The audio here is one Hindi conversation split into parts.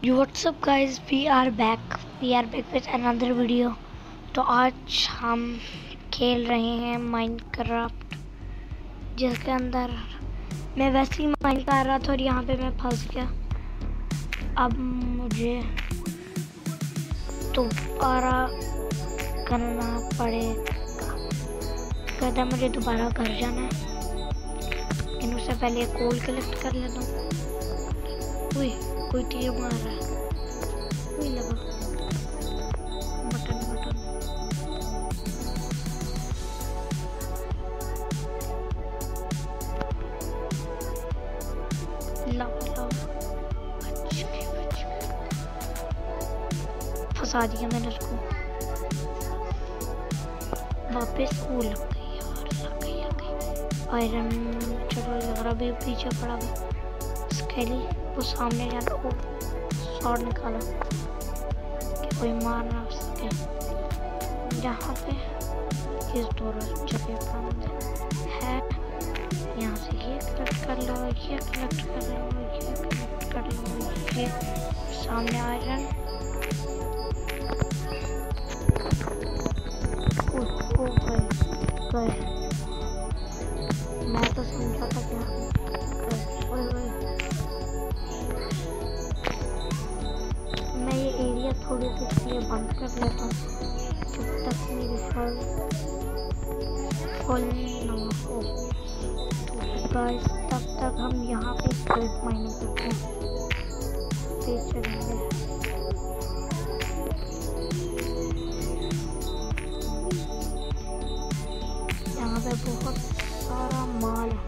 WhatsApp guys, we are back with another video. तो आज हम खेल रहे हैं माइनक्राफ्ट, जिसके अंदर मैं वैसे ही माइन कर रहा था और यहाँ पे मैं फंस गया। अब मुझे दोबारा करना पड़ेगा। कहता है मुझे दोबारा घर जाना है, लेकिन उससे पहले कोल कलेक्ट कर लेता हूँ। कोई तीर मार रहा है, कोई लगा मटन फंसा दिया मैंने उसको। वापस स्कूल लग गई यार, आयरन। चलो यार, अभी पीछे पड़ा हुआ स्केली, वो सामने जाता को शॉट निकाला कि कोई मार ना सके। यहाँ पे इस दोनों जगह बंद है। यहाँ से ये कलेक्ट कर लो, ये कलेक्ट कर लो, ये कलेक्ट कर लो। ये सामने आयरन। गए। मैं तो समझा था क्या मैं ये एरिया थोड़ी देर के लिए बंद कर लेता हूँ, जब तक मेरी फुल ना हो। तो गाइस, तब तक हम यहाँ पे स्ट्रेट माइनिंग करते हैं, तेज चलेंगे। यहाँ पे बहुत सारा माल है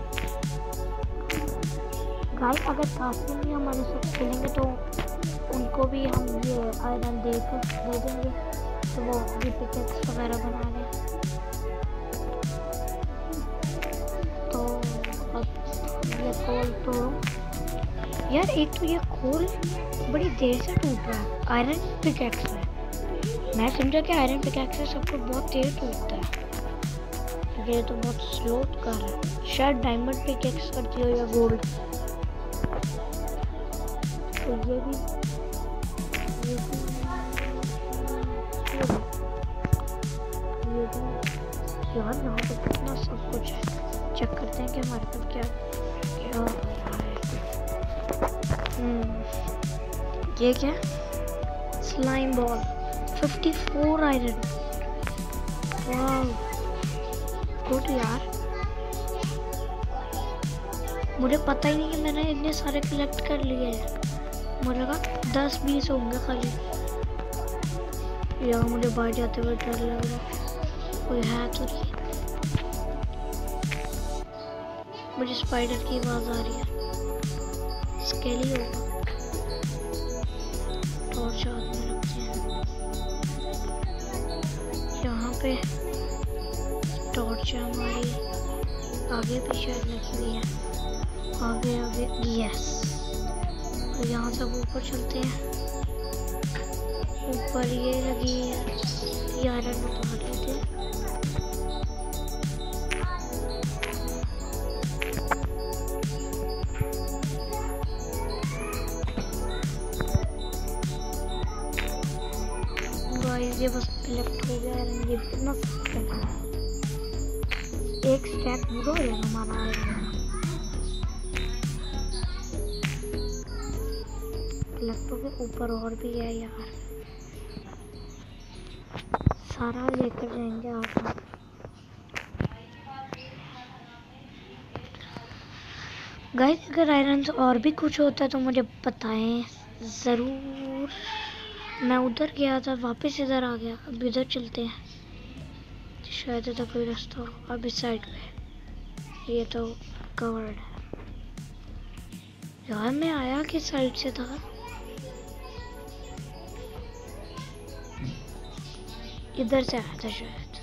गाइस। अगर साथ में भी हमारे साथ खेलेंगे तो उनको भी हम ये आयरन दे देंगे, तो वो भी पिकेक्स वगैरह बना लें। तो ये कोल तो यार, एक तो ये कोल बड़ी देर से टूट रहा है। आयरन पिकेक्स है, मैं समझा कि आयरन पिकेक्स से सबको बहुत तेज टूटता है, ये तो बहुत स्लो कर रहा है। शायद डायमंड पिकेक्स करती हो या गोल्ड। तो ये भी यार, यहाँ पे कितना सब कुछ है। चेक करते हैं कि हमारे पास क्या क्या हो रहा है। ये क्या? Slime ball, 54 iron. वाह, गुड यार। मुझे पता ही नहीं कि मैंने इतने सारे कलेक्ट कर लिए हैं। मुझे लगा 10-20 होंगे खाली। यार, मुझे बाहर जाते हुए डर लग रहा है, कोई है तो नहीं। मुझे स्पाइडर की आवाज आ रही है। स्केली होगा। टॉर्च हाथ में रखते हैं। यहाँ पे टॉर्च हमारी आगे भी शायद लगी हुई है। आगे यस। तो यहाँ से ऊपर चलते हैं। ऊपर ये लगी है, ये आयरन उतार लेते हैं। गाइस, ये बस कलेक्ट हो गया आयरन। ये कितना एक स्टैक पूरा हो जाएगा हमारा आयरन। कलेक्टर के ऊपर और भी है यार, सारा लेकर जाएंगे आप। गाइस, अगर आयरन से और भी कुछ होता है तो मुझे बताएं ज़रूर। मैं उधर गया था, वापस इधर आ गया। अब इधर चलते हैं, शायद इधर कोई रास्ता हो। अब इस साइड पे ये तो कवर्ड है यार। मैं आया किस साइड से था? इधर से आया था शायद।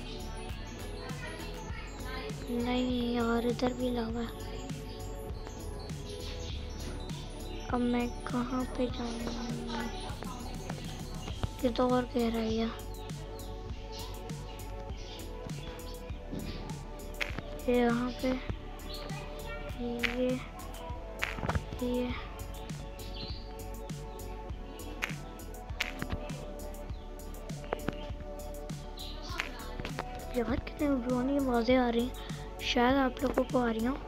नहीं यार, इधर भी लगा। अब मैं कहाँ पे जाऊँगा? ये तो और कह रहा है ये यहाँ पे ये यार कितने पुरानी आवाज़ें आ रही हैं, शायद आप लोगों को आ रही हो।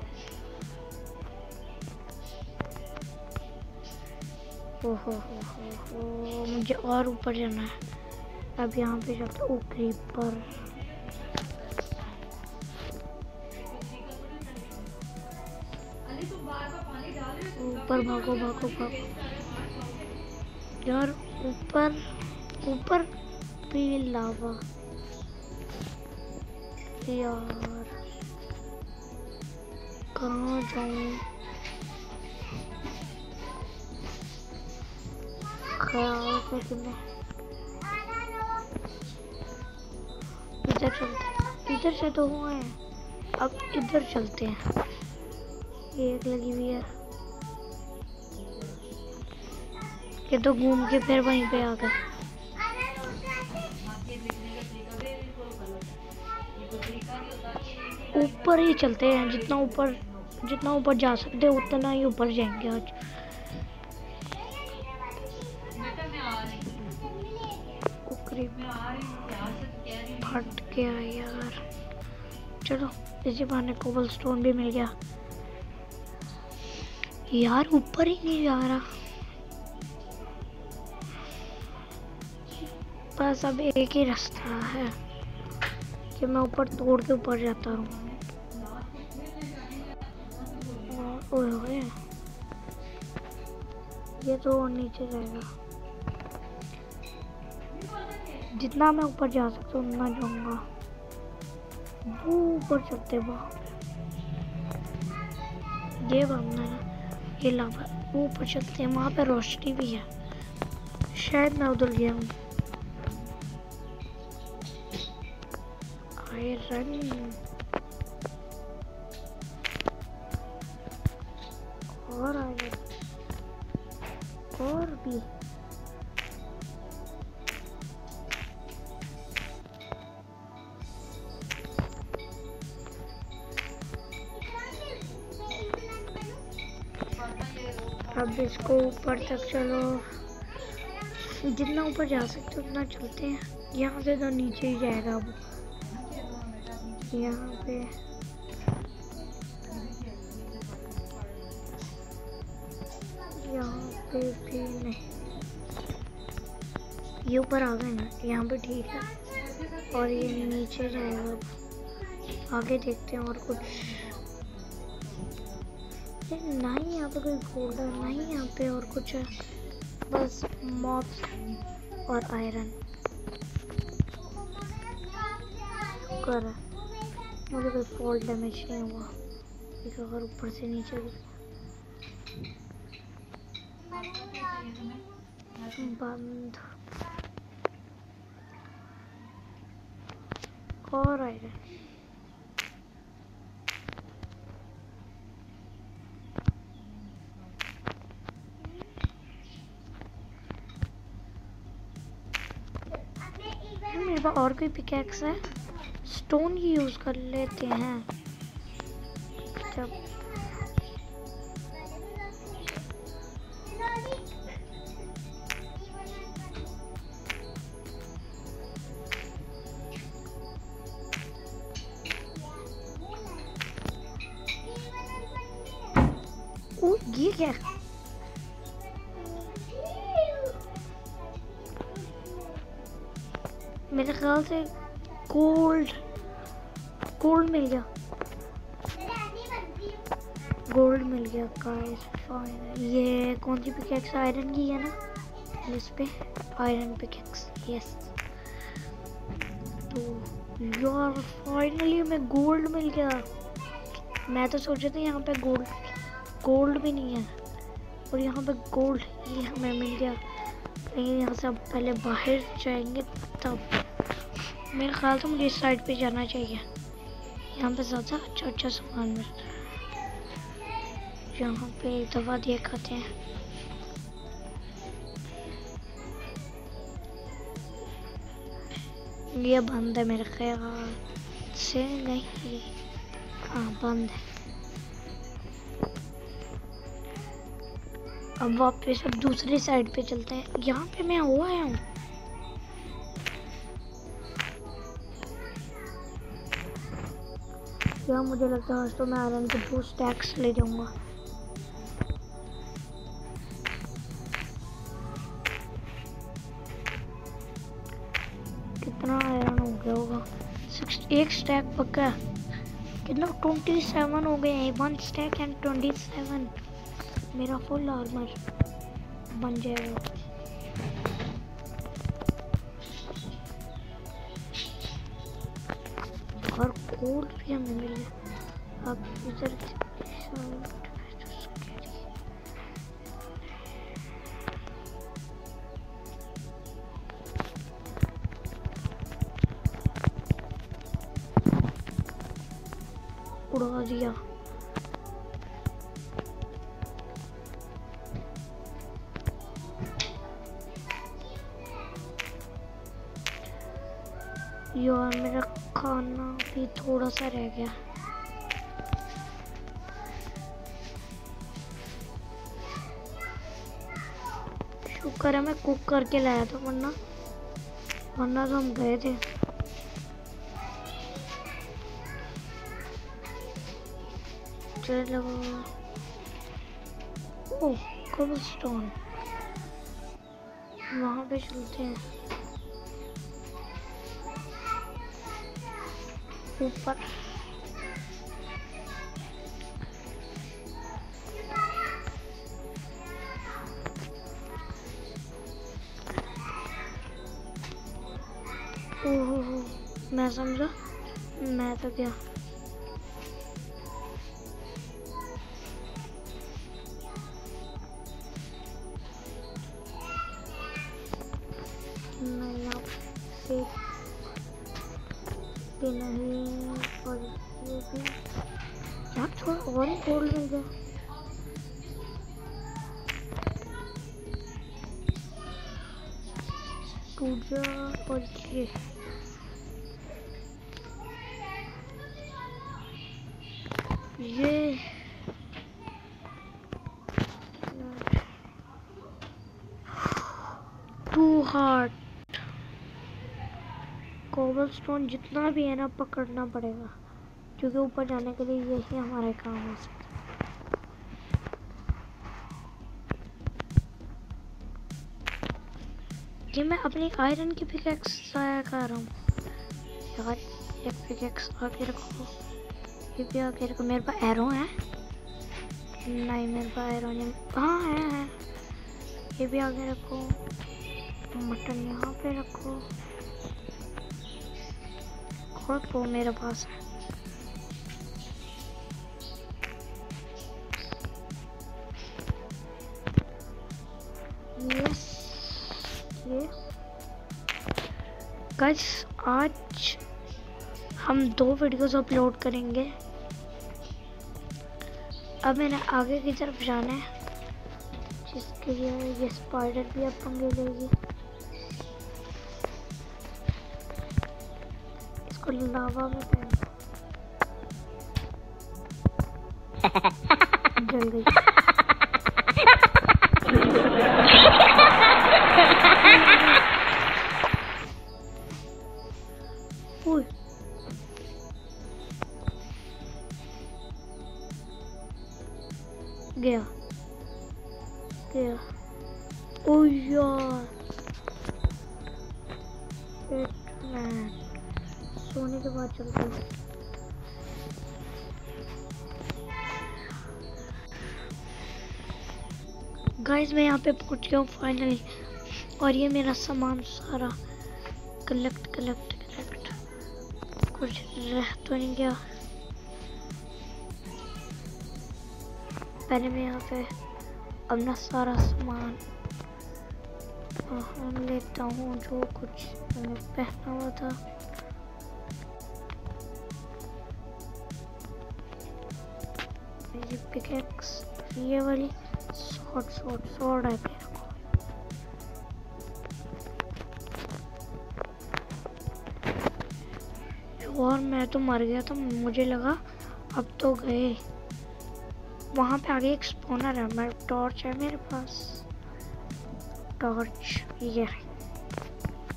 ओहो हो, मुझे और ऊपर जाना है। अब यहाँ पे जाते ओ क्रीपर। ऊपर भागो भागो भागो यार, ऊपर ऊपर भी लावा यार, कहाँ जाऊँ? ख्याल है कि मैं इधर चलते, इधर से तो हुआ है, अब इधर चलते हैं। एक लगी हुई है, ये तो घूम के फिर वहीं पे आ गए। ऊपर ही चलते हैं, जितना ऊपर जा सकते हैं उतना ही ऊपर जाएंगे आज। फट गया यार, चलो इसी बहाने कोबलस्टोन भी मिल गया। यार ऊपर ही नहीं जा रहा, बस अब एक ही रास्ता है कि मैं ऊपर तोड़ के ऊपर जाता हूँ। ओए ये तो और नीचे जाएगा, जितना मैं ऊपर जा सकता हूँ उतना जाऊंगा। वो ऊपर चलते वहाँ पे ये भागना है, ये लावा, वो ऊपर चलते हैं, वहाँ पे रोशनी भी है, शायद मैं उधर गया हूँ। आयरन और आयरन और भी अब इसको ऊपर तक चलो, जितना ऊपर जा सकते उतना चलते हैं। यहाँ से तो नीचे ही जाएगा अब, यहाँ पे भी नहीं, ये ऊपर आ गए ना, यहाँ पे ठीक है, और ये नीचे जाएगा अब। आगे देखते हैं और कुछ नहीं, यहाँ पे कोई गोल्ड नहीं, यहाँ पे और कुछ है, बस मॉब्स और आयरन कर। मुझे कोई फॉल डैमेज नहीं हुआ, अगर ऊपर से नीचे बंद और आयरन। मेरे पास और कोई पिकैक्स है, स्टोन ही यूज कर लेते हैं। जब ये क्या, मेरे ख्याल से गोल्ड मिल गया, गोल्ड मिल गया गाइस। फाइन, ये कौन सी पिकैक्स, आयरन की है ना, इस पे आयरन पिकैक्स, यस। तो यार फाइनली हमें गोल्ड मिल गया। मैं तो सोचा था यहाँ पे गोल्ड भी नहीं है, और यहाँ पे गोल्ड ये हमें मिल गया। लेकिन यहाँ से अब पहले बाहर जाएंगे तब, मेरे ख्याल से मुझे इस साइड पे जाना चाहिए, यहाँ पे ज़्यादा अच्छा सामान मिलता है। यहाँ पे एक दफ़ा दिखाते हैं, ये बंद है मेरे ख्याल से, नहीं हाँ बंद है। अब वापस अब दूसरी साइड पे चलते हैं, यहाँ पे मैं हुआ आया हूँ। गया। मुझे लगता है आज तो मैं आयरन के 2 स्टैक्स ले जाऊंगा। कितना आयरन हो गया होगा? 1 स्टैक पक्का है। कितना 27 हो गए हैं। 1 स्टैक एंड 27। मेरा फुल आर्मर बन जाएगा। और कोल भी हमें मिल गया। अब इधर उड़ा दिया। यार मेरा खाना भी थोड़ा सा रह गया। शुक्र है मैं कुक करके लाया था, वरना तो हम गए थे। चलो ओह कोबलस्टोन, वहाँ पे चलते हैं ऊपर। ओहो मैं समझा, मैं तो क्या मैं यहाँ पे नहीं। और ये भी यार थोड़ा और गोल्ड मिल गया। टूट जा। और ये टू हार्ट कोबलस्टोन जितना भी है ना पकड़ना पड़ेगा, क्योंकि ऊपर जाने के लिए यही हमारे काम हो सकता है। ये मैं अपनी आयरन की पिकैक्स जाया कर रहा हूँ यार। एक पिकैक्स आके रखो, ये भी आके रखो। मेरे पास एरो है? नहीं मेरे पास एरो नहीं। हाँ है। ये भी आगे रखो। मटन यहाँ पे रखो। और वो मेरे पास है। यस ये गाइस आज हम 2 वीडियोस अपलोड करेंगे। अब मैंने आगे की तरफ जाना है, जिसके लिए ये स्पाइडर भी अब पंगे लेगी। इसको लावा में जल गई। गया ओ यार सोने के बाद चलते हैं। गाइस मैं यहाँ पे पहुँच गया हूँ फाइनली। और ये मेरा सामान सारा कलेक्ट कुछ रह तो नहीं गया। पहले मैं यहाँ पे अपना सारा सामान लेता हूँ, जो कुछ मैंने पहना हुआ था। मेरी पिकैक्स ये वाली स्वॉर्ड है। और मैं तो मर गया था, मुझे लगा अब तो गए। वहाँ पे आगे एक स्पॉनर है। मैं टॉर्च है मेरे पास, टॉर्च ये है।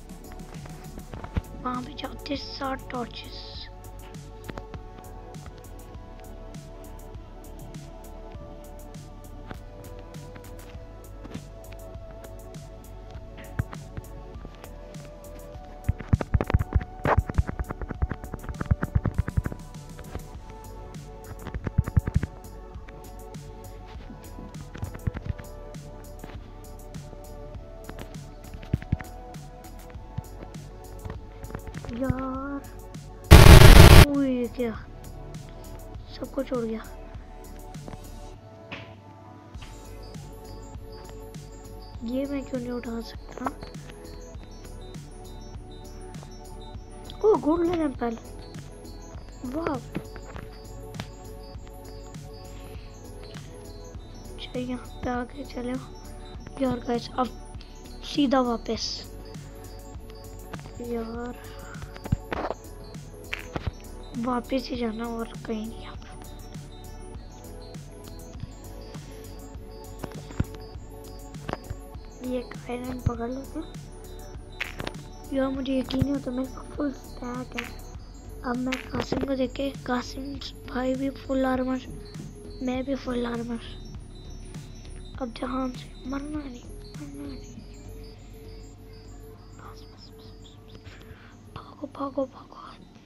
वहाँ पे जाते 7 टॉर्चेस। यार ये क्या, सब कुछ उड़ गया। ये मैं क्यों नहीं उठा सकता? ओ गोल्डन एप्पल, वाह। चलिए यहाँ पे आगे चले यार गाइस, अब सीधा वापस यार, वापस ही जाना और कहीं नहीं। ये आयरन पकड़ लेते हैं यार, मुझे यकीन नहीं होता मेरे पास फुल स्टैक है। अब मैं कासिम को देख के, कासिम भाई भी फुल आर्मर, मैं भी फुल आर्मर। अब जहां से मरना नहीं, बस बस बस बस, भागो भागो भागो।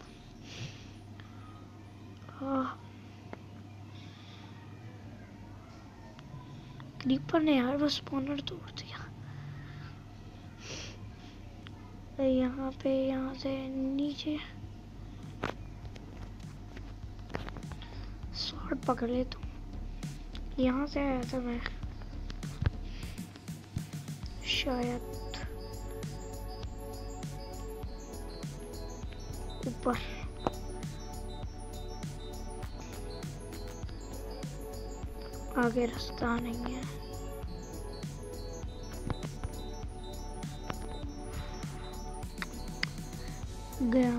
क्रीपर ने यार बस स्पॉनर तोड़ दिया। यहाँ पे, यहाँ से नीचे शॉर्ट पकड़ ले तू। यहाँ से आया था मैं शायद, ऊपर। आगे रास्ता नहीं है। गया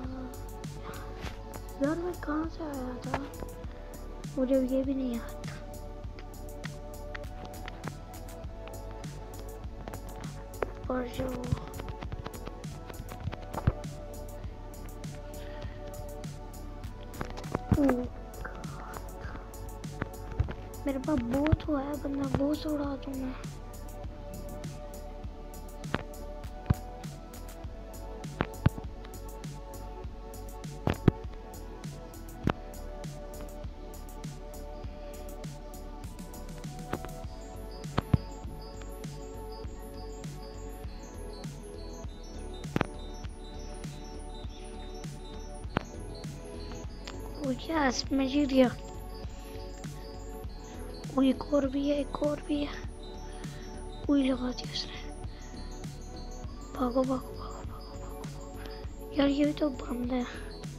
यार, मैं कहाँ से आया था मुझे ये भी नहीं याद। और जो मेरे पास बहुत हुआ है, बंदा बहुत उड़ा दूं मैं। यस मैं जीत गया। वो एक और भी है, एक और भी है। कोई लगा दी उसने। भागो भागो भागो भागो भागो यार, ये भी तो बंद है।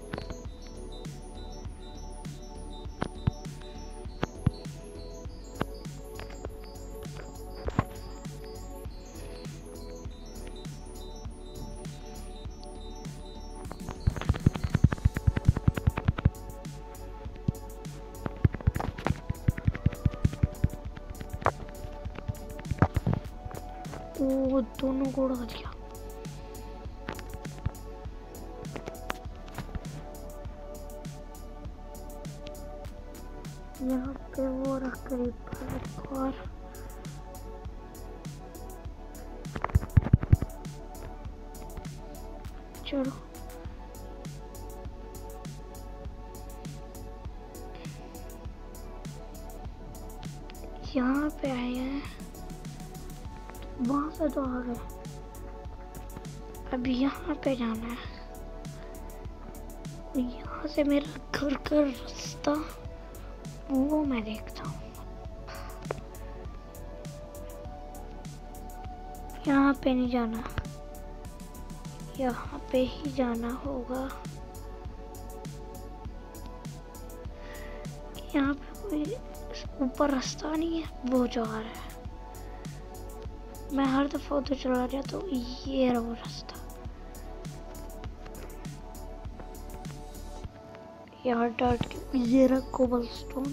वो दोनों को उड़ा दिया। यहाँ पे वो रख कर और चलो यहाँ पे आए हैं, वहां से तो आ गए। अब यहाँ पे जाना है। यहाँ से मेरा घर का रास्ता वो मैं देखता हूँ। यहाँ पे नहीं जाना, यहाँ पे ही जाना होगा। यहाँ पे कोई ऊपर रास्ता नहीं है, वो जा रहा है। मैं हर दफा उधर चला गया तो ये रहा वो रास्ता। यहाँ डाट के ये रहा कोबलस्टोन।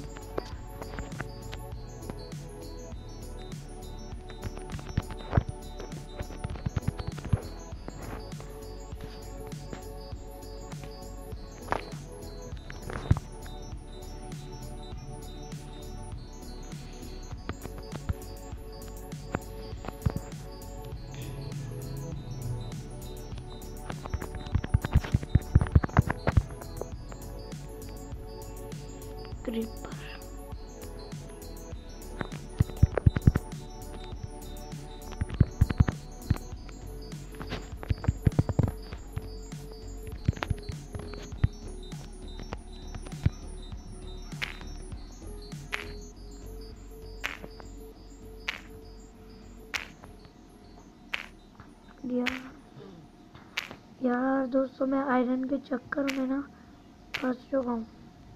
क्रीपर यार दोस्तों, मैं आयरन के चक्कर में ना फंस चुका हूँ।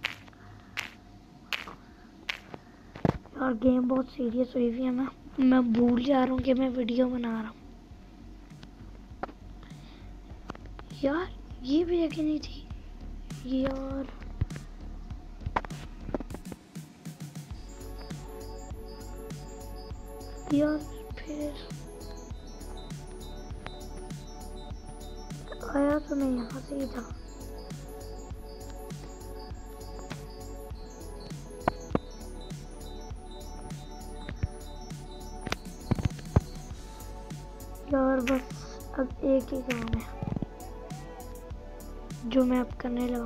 यार गेम बहुत सीरियस हुई हुई है। मैं भूल जा रहा हूँ कि मैं वीडियो बना रहा हूँ। यार ये भी जगह नहीं थी यार। फिर आया तो मैं यहाँ से ही था। यार बस अब एक ही काम है जो मैं अब करने लगा।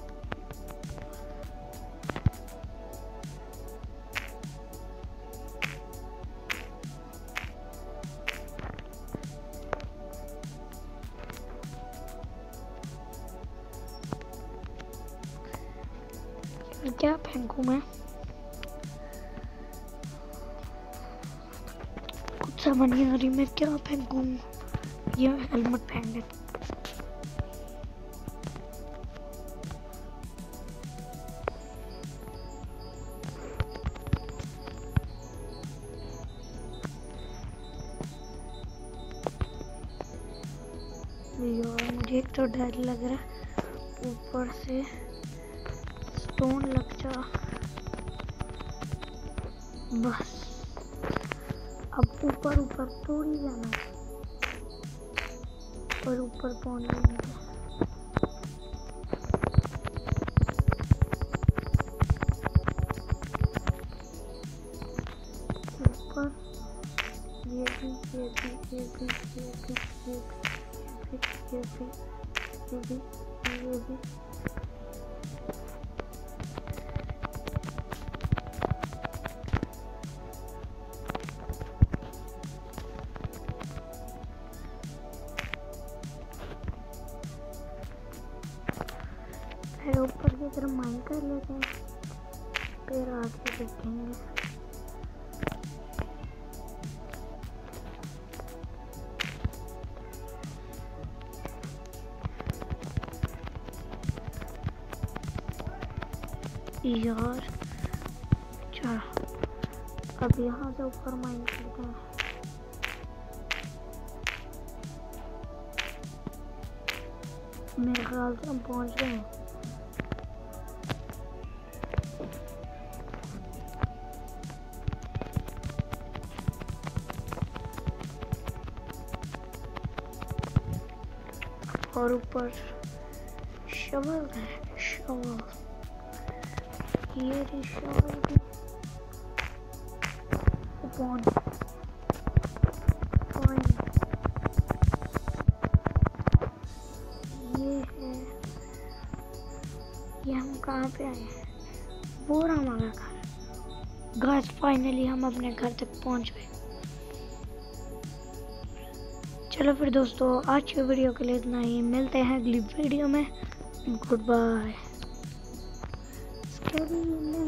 क्या फेंकूं मैं? कुछ समझ नहीं आ रही मैं क्या फेंकूं। ये हेलमेट फेंक दे। यार मुझे एक तो डर लग रहा है, ऊपर से स्टोन लग जा। बस अब ऊपर थोड़ी जाना है, और ऊपर पहुंच जाएंगे। ऊपर ये भी फिर ऊपर की तरफ माइन कर लेते हैं, फिर आगे देखेंगे। यार चलो अब यहाँ से ऊपर माइन करते हैं। मेरे ख्याल से हम पहुँच गए हैं। और ऊपर शवल है, शवल ये रही शवल भी। ये है, ये हम कहाँ पे आए हैं? वो रहा हमारा घर। गाइस फाइनली हम अपने घर तक पहुँच गए। चलो फिर दोस्तों, आज की वीडियो के लिए इतना ही। मिलते हैं अगली वीडियो में। Good bye.